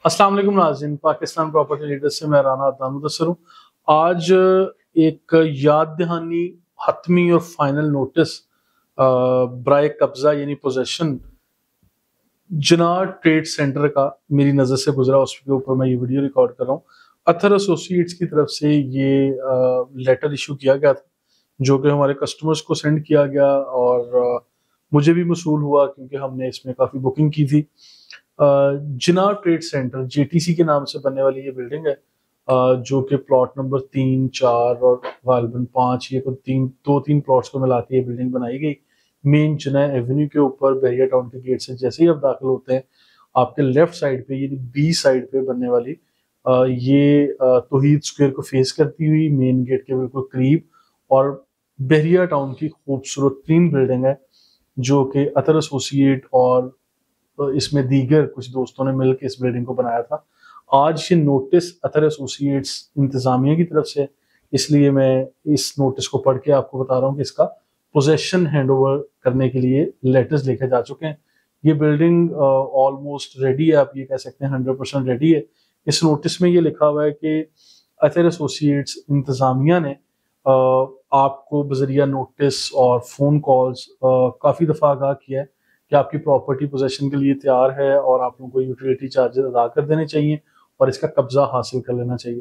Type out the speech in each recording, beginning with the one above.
अस्सलाम वालेकुम नाज़रीन, पाकिस्तान प्रॉपर्टी लीडर से मैं राना अदनान मुदस्सिर हूँ। आज एक याद दहानी हतमी और फाइनल नोटिस बराए कब्जा यानी पोजेशन जिनाह ट्रेड सेंटर का मेरी नज़र से गुजरा, उसके ऊपर मैं ये वीडियो रिकॉर्ड कर रहा हूँ। अथर एसोसिएट्स की तरफ से ये लेटर इशू किया गया था, जो कि हमारे कस्टमर्स को सेंड किया गया और मुझे भी मसूल हुआ क्योंकि हमने इसमें काफ़ी बुकिंग की थी। जिनाह ट्रेड सेंटर जेटीसी के नाम से बनने वाली ये बिल्डिंग है, जो कि प्लॉट नंबर 3, 4 और गालिबन 5, ये कुछ दो तीन प्लॉट्स को मिला के ये बिल्डिंग बनाई गई। मेन जिनाह एवेन्यू के ऊपर बहरिया टाउन के गेट से जैसे ही आप दाखिल होते हैं, आपके लेफ्ट साइड पे यानी बी साइड पे बनने वाली ये तौहीद स्क्वायर को फेस करती हुई मेन गेट के बिल्कुल करीब और बहरिया टाउन की खूबसूरत तीन बिल्डिंग है, जो कि अतर एसोसिएट और इसमें दीगर कुछ दोस्तों ने मिलकर इस बिल्डिंग को बनाया था। आज ये नोटिस अतर एसोसिएट्स इंतजामिया की तरफ से, इसलिए मैं इस नोटिस को पढ़ के आपको बता रहा हूँ कि इसका पोजेशन हैंडओवर करने के लिए लेटर्स लेके जा चुके हैं। ये बिल्डिंग ऑलमोस्ट रेडी है, आप ये कह सकते हैं 100% रेडी है। इस नोटिस में ये लिखा हुआ है कि अतर एसोसिएट्स इंतजामिया ने आपको बजरिया नोटिस और फोन कॉल्स काफ़ी दफ़ा आगाह किया है कि आपकी प्रॉपर्टी पोजेशन के लिए तैयार है और आप लोगों को यूटिलिटी चार्जेस अदा कर देने चाहिए और इसका कब्जा हासिल कर लेना चाहिए।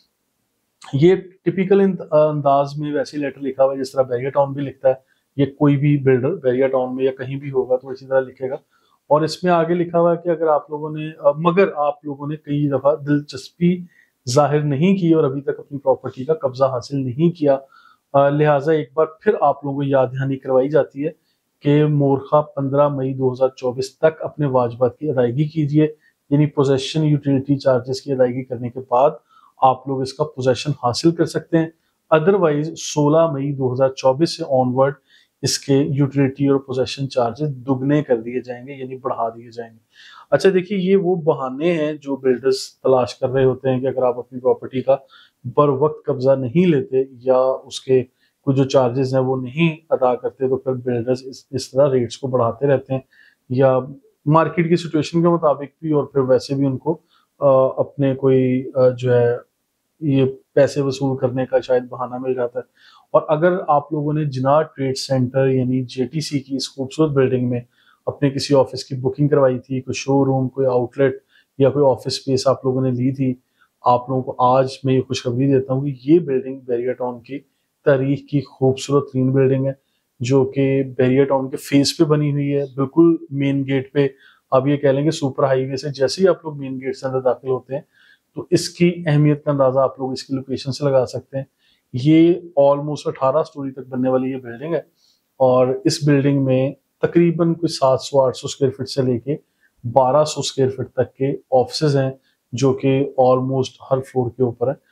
ये टिपिकल अंदाज में वैसे लेटर लिखा हुआ है जिस तरह बैरिया टाउन भी लिखता है। ये कोई भी बिल्डर बैरिया टाउन में या कहीं भी होगा तो इसी तरह लिखेगा। और इसमें आगे लिखा हुआ है कि अगर आप लोगों ने मगर आप लोगों ने कई दफ़ा दिलचस्पी जाहिर नहीं की और अभी तक अपनी प्रॉपर्टी का कब्जा हासिल नहीं किया, लिहाजा एक बार फिर आप लोगों को याद दहानी करवाई जाती है कि मोरखा 15 मई 2024 तक अपने वाजबात की अदायगी कीजिए, यानी पोजेशन यूटिलिटी चार्जेस की अदायगी करने के बाद आप लोग इसका पोजेशन हासिल कर सकते हैं। अदरवाइज 16 मई 2024 से ऑनवर्ड इसके यूटिलिटी और पोजेशन चार्जेस दुगने कर दिए जाएंगे, यानी बढ़ा दिए जाएंगे। अच्छा देखिए, ये वो बहाने हैं जो बिल्डर्स तलाश कर रहे होते हैं कि अगर आप अपनी प्रॉपर्टी का बर वक्त कब्जा नहीं लेते या उसके कुछ जो चार्जेस हैं वो नहीं अदा करते, तो फिर बिल्डर्स इस तरह रेट्स को बढ़ाते रहते हैं या मार्केट की सिचुएशन के मुताबिक भी, और फिर वैसे भी उनको अपने कोई जो है ये पैसे वसूल करने का शायद बहाना मिल जाता है। और अगर आप लोगों ने जिनाह ट्रेड सेंटर यानी जेटीसी की इस खूबसूरत बिल्डिंग में अपने किसी ऑफिस की बुकिंग करवाई थी, कोई शोरूम, कोई आउटलेट या कोई ऑफिस स्पेस आप लोगों ने ली थी, आप लोगों को आज मैं ये खुशखबरी देता हूँ कि ये बिल्डिंग बैरिया टाउन की तारीख की खूबसूरत तीन बिल्डिंग है, जो कि बैरिया टाउन के फेस पे बनी हुई है, बिल्कुल मेन गेट पे। आप ये कह लेंगे सुपर हाईवे से जैसे ही आप लोग मेन गेट से अंदर दाखिल होते हैं, तो इसकी अहमियत का अंदाजा आप लोग इसकी लोकेशन से लगा सकते हैं। ये ऑलमोस्ट 18 स्टोरी तक बनने वाली ये बिल्डिंग है और इस बिल्डिंग में तकरीबन कुछ 700-800 स्क्वायर फीट से लेके 1200 स्क्वायर फीट तक के ऑफिसेज हैं, जो कि ऑलमोस्ट हर फ्लोर के ऊपर है।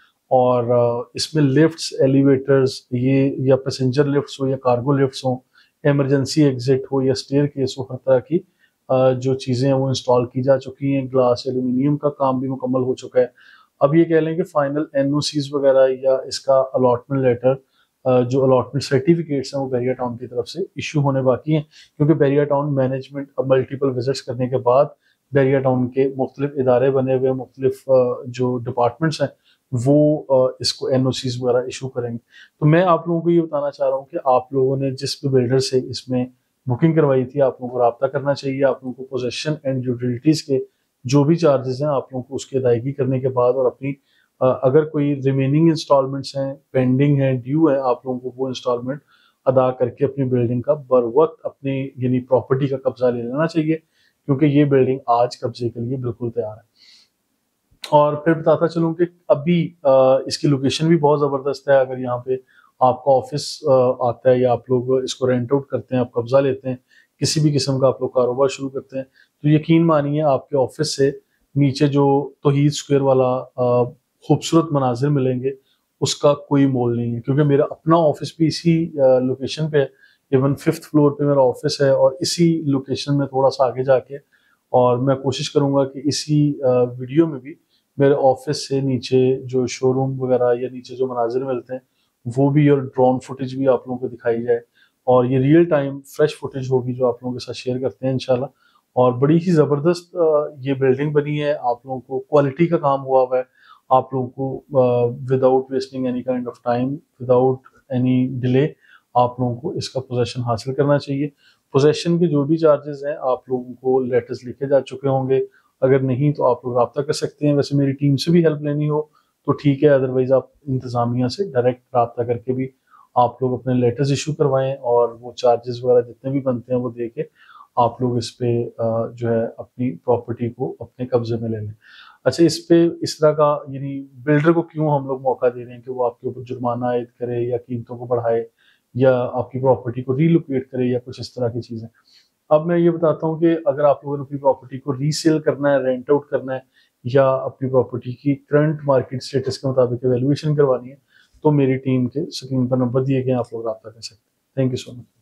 और इसमें लिफ्ट्स, एलिवेटर्स, ये या पैसेंजर लिफ्ट्स हो या कार्गो लिफ्ट्स हो, इमरजेंसी एग्जिट हो या स्टेयर केस हो, हर तरह की जो चीज़ें हैं वो इंस्टॉल की जा चुकी हैं। ग्लास एल्यूमिनियम का काम भी मुकम्मल हो चुका है। अब ये कह लें कि फाइनल एनओसीज वगैरह या इसका अलॉटमेंट लेटर, जो अलॉटमेंट सर्टिफिकेट्स हैं वो बैरिया टाउन की तरफ से इशू होने बाकी हैं, क्योंकि बैरिया टाउन मैनेजमेंट अब मल्टीपल विजिट्स करने के बाद बैरिया टाउन के मुख्तलिफ इदारे बने हुए, मुख्तलिफ जो डिपार्टमेंट्स हैं वो इसको एनओसीज वगैरह इशू करेंगे। तो मैं आप लोगों को ये बताना चाह रहा हूँ कि आप लोगों ने जिस भी बिल्डर से इसमें बुकिंग करवाई थी, आप लोगों को रब्ता करना चाहिए। आप लोगों को पोजेशन एंड यूटिलिटीज के जो भी चार्जेस हैं आप लोगों को उसकी अदायगी करने के बाद, और अपनी अगर कोई रिमेनिंग इंस्टॉलमेंट्स हैं, पेंडिंग हैं, ड्यू है, आप लोगों को वो इंस्टॉलमेंट अदा करके अपनी बिल्डिंग का बर वक्त अपनी यानी प्रॉपर्टी का कब्जा ले लेना चाहिए, क्योंकि ये बिल्डिंग आज कब्जे के लिए बिल्कुल तैयार है। और फिर बताता चलूँ कि अभी इसकी लोकेशन भी बहुत ज़बरदस्त है। अगर यहाँ पे आपका ऑफिस आता है या आप लोग इसको रेंट आउट करते हैं, आप कब्जा लेते हैं, किसी भी किस्म का आप लोग कारोबार शुरू करते हैं, तो यकीन मानिए आपके ऑफिस से नीचे जो तौहीद स्क्वायर वाला खूबसूरत मनाजिर मिलेंगे उसका कोई मोल नहीं है, क्योंकि मेरा अपना ऑफिस भी इसी लोकेशन पे है। इवन 5th फ्लोर पे मेरा ऑफिस है और इसी लोकेशन में थोड़ा सा आगे जाके, और मैं कोशिश करूंगा कि इसी वीडियो में भी मेरे ऑफिस से नीचे जो शोरूम वगैरह या नीचे जो मनाजिर मिलते हैं वो भी, और ड्रोन फुटेज भी आप लोगों को दिखाई जाए, और ये रियल टाइम फ्रेश फुटेज होगी जो आप लोगों के साथ शेयर करते हैं इंशाल्लाह। और बड़ी ही ज़बरदस्त ये बिल्डिंग बनी है। आप लोगों को क्वालिटी का काम हुआ है, आप लोगों को without wasting any kind of time, without any delay आप लोगों को इसका पोजेसन हासिल करना चाहिए। पोजेसन के जो भी चार्जेस हैं आप लोगों को लेटर्स लिखे जा चुके होंगे, अगर नहीं तो आप लोग रब्ता कर सकते हैं। वैसे मेरी टीम से भी हेल्प लेनी हो तो ठीक है, अदरवाइज आप इंतज़ामिया से डायरेक्ट रब्ता करके भी आप लोग अपने लेटर्स इशू करवाएं और वो चार्जेस वगैरह जितने भी बनते हैं वो दे के आप लोग इस पे जो है अपनी प्रॉपर्टी को अपने कब्जे में ले लें। अच्छा, इस पे इस तरह का यानी बिल्डर को क्यों हम लोग मौका दे रहे हैं कि वो आपके ऊपर जुर्माना आयद करे या कीमतों को बढ़ाए या आपकी प्रॉपर्टी को रीलोकेट करे या कुछ इस तरह की चीज़ें। अब मैं ये बताता हूँ कि अगर आप लोगों ने अपनी प्रॉपर्टी को रीसेल करना है, रेंट आउट करना है या अपनी प्रॉपर्टी की करंट मार्केट स्टेटस के मुताबिक एवेल्युएशन करवानी है तो मेरी टीम के स्क्रीन पर नंबर दिए गए हैं, आप लोग रब्ता कर सकते हैं। Thank you so much.